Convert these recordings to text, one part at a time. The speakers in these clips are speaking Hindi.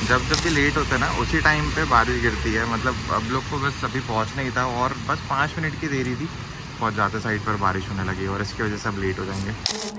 जब जब भी लेट होता है ना उसी टाइम पे बारिश गिरती है। मतलब अब लोग को बस अभी पहुंचना ही था और बस 5 मिनट की देरी थी, पहुंच जाते साइड पर बारिश होने लगी और इसकी वजह से अब लेट हो जाएंगे।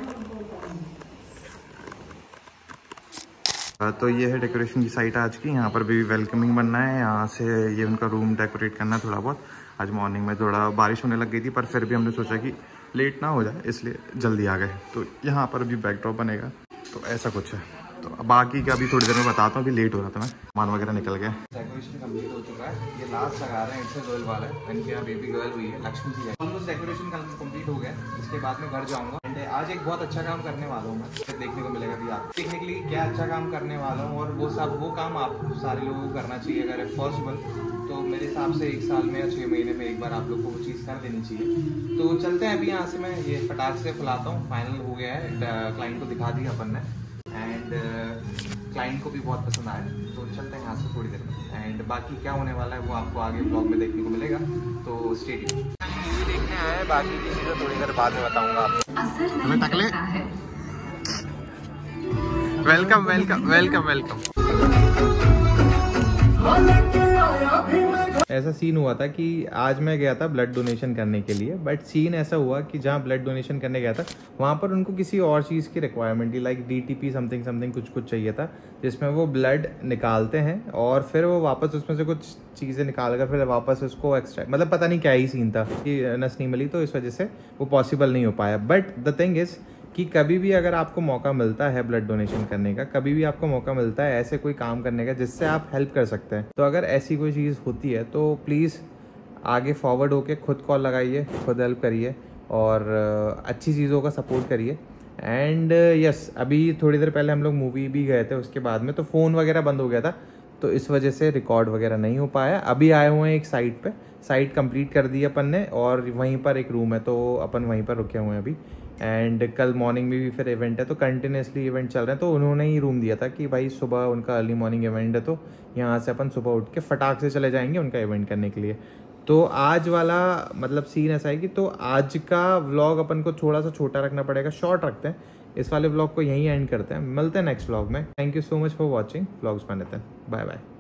तो ये है डेकोरेशन की साइट आज की। यहाँ पर भी वेलकमिंग बनना है, यहाँ से ये उनका रूम डेकोरेट करना है थोड़ा बहुत। आज मॉर्निंग में थोड़ा बारिश होने लग गई थी पर फिर भी हमने सोचा कि लेट ना हो जाए इसलिए जल्दी आ गए। तो यहाँ पर भी बैकड्रॉप बनेगा, तो ऐसा कुछ है। तो बाकी का अभी थोड़ी देर में बताता हूँ, अभी लेट हो रहा था मैं, सामान वगैरह निकल गया। डेकोरेशन कंप्लीट हो चुका है, ये लास्ट लगा रहे हैं, इनसे गर्ल वाला है, इनके यहाँ बेबी गर्ल हुई है, लक्ष्मी जी है। ऑलमोस्ट डेकोरेशन कंप्लीट हो गया, इसके बाद में घर जाऊँगा। एंड आज एक बहुत अच्छा काम करने वाला हूँ मैं, फिर देखने को मिलेगा भी आप देखने के लिए क्या अच्छा काम करने वाला हूँ। और वो काम आप सारे लोगों को करना चाहिए अगर इफ पॉसिबल, तो मेरे हिसाब से 1 साल में या 6 महीने में एक बार आप लोग को वो चीज़ कर देनी चाहिए। तो चलते हैं अभी यहाँ से, मैं ये फटाक से फुलाता हूँ। फाइनल हो गया है, क्लाइंट को दिखा दिया अपन ने एंड क्लाइंट को भी बहुत पसंद आया। तो चलते हैं यहाँ से थोड़ी देर में, एंड बाकी क्या होने वाला है वो आपको आगे ब्लॉग में देखने को मिलेगा। तो स्टे ट्यून्ड। मूवी देखने आए, बाकी की चीज़ें थोड़ी देर बाद में बताऊँगा आपको। हमें तकले वेलकम वेलकम वेलकम वेलकम। ऐसा सीन हुआ था कि आज मैं गया था ब्लड डोनेशन करने के लिए, बट सीन ऐसा हुआ कि जहाँ ब्लड डोनेशन करने गया था वहाँ पर उनको किसी और चीज़ की रिक्वायरमेंट थी, लाइक DTP समथिंग समथिंग कुछ चाहिए था, जिसमें वो ब्लड निकालते हैं और फिर वो वापस उसमें से कुछ चीज़ें निकाल कर फिर वापस उसको एक्स्ट्रा, मतलब पता नहीं क्या ही सीन था कि नस नहीं मिली, तो इस वजह से वो पॉसिबल नहीं हो पाया। बट द थिंग इज़ कि कभी भी अगर आपको मौका मिलता है ब्लड डोनेशन करने का, कभी भी आपको मौका मिलता है ऐसे कोई काम करने का जिससे आप हेल्प कर सकते हैं, तो अगर ऐसी कोई चीज़ होती है तो प्लीज़ आगे फॉरवर्ड होके खुद कॉल लगाइए, खुद हेल्प करिए और अच्छी चीज़ों का सपोर्ट करिए। एंड यस, अभी थोड़ी देर पहले हम लोग मूवी भी गए थे, उसके बाद में तो फ़ोन वगैरह बंद हो गया था, तो इस वजह से रिकॉर्ड वगैरह नहीं हो पाया। अभी आए हुए हैं एक साइट पे, साइट कंप्लीट कर दी अपन ने और वहीं पर एक रूम है तो अपन वहीं पर रुके हुए हैं अभी। एंड कल मॉर्निंग में भी फिर इवेंट है, तो कंटिन्यूसली इवेंट चल रहे हैं, तो उन्होंने ही रूम दिया था कि भाई सुबह उनका अर्ली मॉर्निंग इवेंट है, तो यहाँ से अपन सुबह उठ के फटाक से चले जाएंगे उनका इवेंट करने के लिए। तो आज वाला मतलब सीन ऐसा है कि तो आज का व्लॉग अपन को थोड़ा सा छोटा रखना पड़ेगा, शॉर्ट रखते हैं, इस वाले व्लॉग को यहीं एंड करते हैं। मिलते हैं नेक्स्ट व्लॉग में। Thank you so much for watching, vlogs बनाते हैं, बाय बाय।